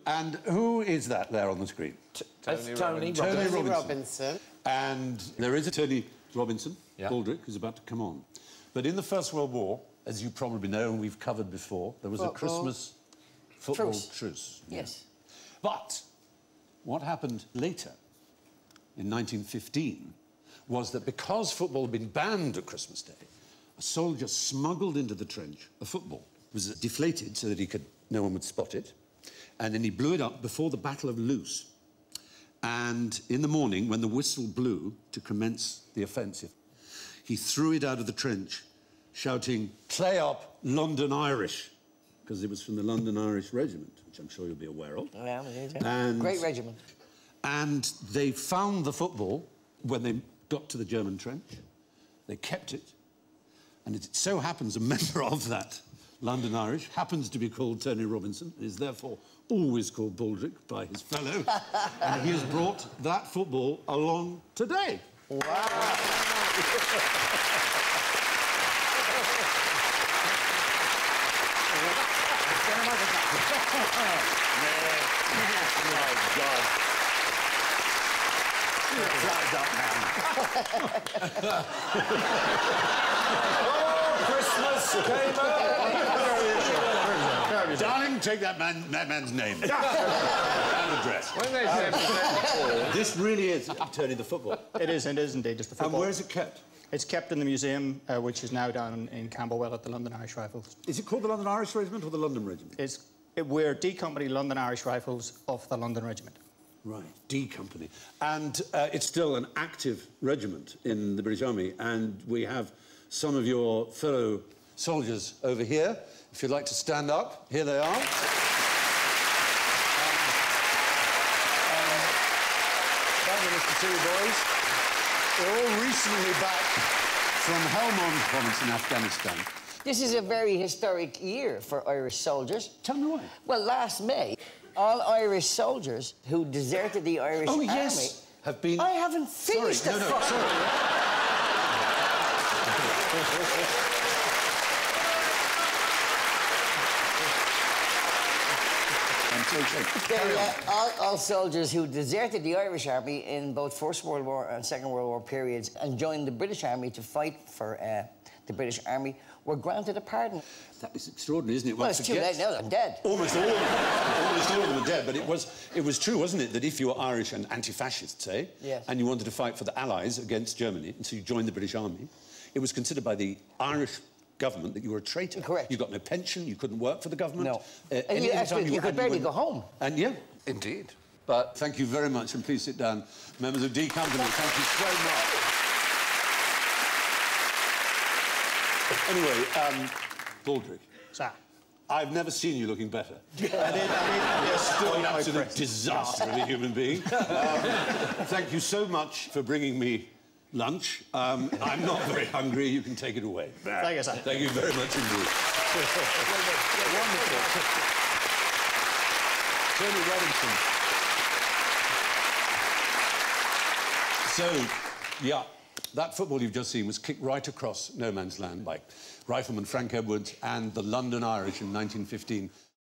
And who is that there on the screen? Tony Robinson. And there is a Tony Robinson, Baldrick, who's about to come on. But in the First World War, as you probably know, and we've covered before, there was a Christmas football truce. Yes. But what happened later, in 1915, was that because football had been banned at Christmas Day, a soldier smuggled into the trench a football. It was deflated so that no one would spot it. And then he blew it up before the Battle of Loos. And in the morning, when the whistle blew to commence the offensive, he threw it out of the trench, shouting, "Play up, London Irish," because it was from the London Irish Regiment, which I'm sure you'll be aware of. Yeah, great regiment. And they found the football when they got to the German trench. They kept it. And it so happens a member of that London Irish happens to be called Tony Robinson, and is therefore always called Baldrick by his fellow. And he has brought that football along today. Wow. Christmas came out. Darling, take that man's name and address. When they said this really is Tony the football. It is indeed just the football. And where is it kept? It's kept in the museum, which is now down in Camberwell at the London Irish Rifles. Is it called the London Irish Regiment or the London Regiment? We're D Company London Irish Rifles of the London Regiment. Right, D Company. And it's still an active regiment in the British Army, and we have some of your fellow soldiers over here. If you'd like to stand up, here they are. Fabulous to see you, boys. They're all recently back from Helmand province in Afghanistan. This is a very historic year for Irish soldiers. Tell me why. Well, last May, all Irish soldiers who deserted the Irish Army... have been... I haven't finished sorry, the... sorry. All soldiers who deserted the Irish Army in both First World War and Second World War periods and joined the British Army to fight for the British Army were granted a pardon. That is extraordinary, isn't it? Well, it's too late now, I'm dead. Almost all of them. Almost all of them are dead. But it was true, wasn't it, that if you were Irish and anti-fascist, say, and you wanted to fight for the Allies against Germany, and so you joined the British Army, it was considered by the Irish government that you were a traitor. Correct. You got no pension, you couldn't work for the government. No. And you could barely go home. And yeah, indeed. But thank you very much, and please sit down. Members of D Company, thank you so much. Anyway, Baldrick. Sir. I've never seen you looking better. You're still an absolute disaster of a human being. Thank you so much for bringing me lunch. I'm not very hungry. You can take it away. Thank you, sir. Thank you very much indeed. Wonderful. Tony Robinson. So, yeah, that football you've just seen was kicked right across no man's land by Rifleman Frank Edwards and the London Irish in 1915.